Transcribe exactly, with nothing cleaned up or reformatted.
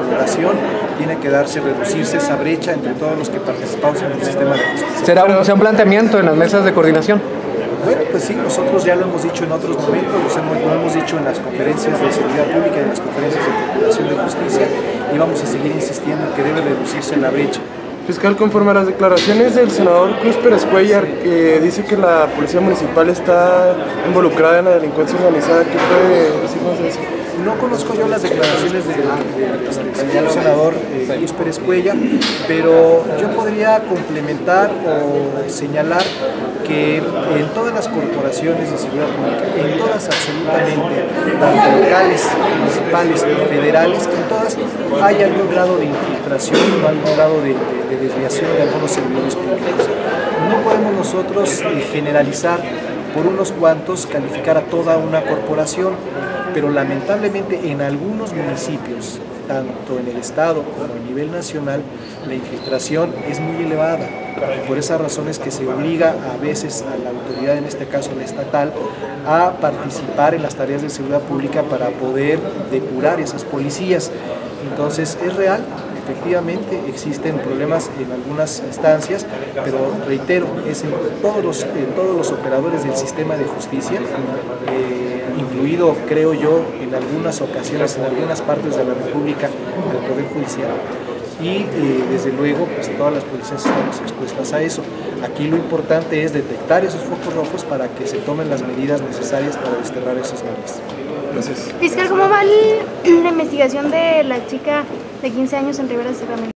colaboración, tiene que darse, reducirse esa brecha entre todos los que participamos en el sistema de justicia. ¿Será un, ¿será un planteamiento en las mesas de coordinación? Bueno, pues sí, nosotros ya lo hemos dicho en otros momentos, lo hemos, lo hemos dicho en las conferencias de seguridad pública y en las conferencias de procuración de justicia, y vamos a seguir insistiendo en que debe reducirse la brecha. Fiscal, conforme a las declaraciones del senador Cruz Pérez Cuellar, que dice que la policía municipal está involucrada en la delincuencia organizada, ¿qué puede decirnos de eso? No conozco yo las declaraciones del de, de, de, señor senador eh, Cruz Pérez Cuellar, pero yo podría complementar o señalar que en todas las corporaciones de seguridad pública, en todas absolutamente, tanto locales, municipales, federales, en todas hay algún grado de infiltración o algún grado de, de, de desviación de algunos servidores públicos. No podemos nosotros eh, generalizar por unos cuantos, calificar a toda una corporación, pero lamentablemente en algunos municipios, tanto en el estado como a nivel nacional, la infiltración es muy elevada. Por esas razones que se obliga a veces a la autoridad, en este caso la estatal, a participar en las tareas de seguridad pública para poder depurar esas policías. Entonces es real, efectivamente existen problemas en algunas instancias, pero reitero, es en todos los, en todos los operadores del sistema de justicia, eh, incluido, creo yo, en algunas ocasiones, en algunas partes de la República, del Poder Judicial. Y eh, desde luego, pues todas las policías estamos expuestas a eso. Aquí lo importante es detectar esos focos rojos para que se tomen las medidas necesarias para desterrar esos males. Gracias. Fiscal, ¿cómo va la investigación de la chica de quince años en Rivera Sacramento?